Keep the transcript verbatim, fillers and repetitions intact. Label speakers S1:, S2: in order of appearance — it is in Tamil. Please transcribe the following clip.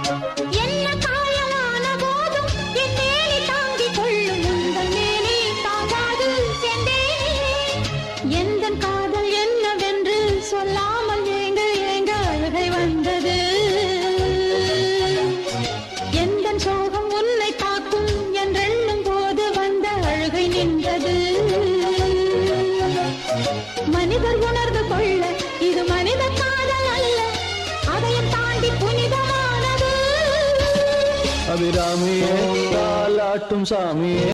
S1: என்ன காயலான போதும் என் மேனி தாங்கிக் கொள்ளும் உங்கள் மேனி தாங்காது செந்தேனே. எந்தன் காதல் என்னவென்று சொல்லாமல் ஏங்க ஏங்க அழுகை வந்தது. எந்தன் சோகம் உன்னை தாக்கும் என்றெண்ணும் போது வந்த அழுகை நின்றது. மனிதர் உணர்ந்து கொள்ள இது மனித காதல் அல்ல, அதையும் தாண்டி புனிதமானது.
S2: அபிராமியே தாலாட்டும் சாமியே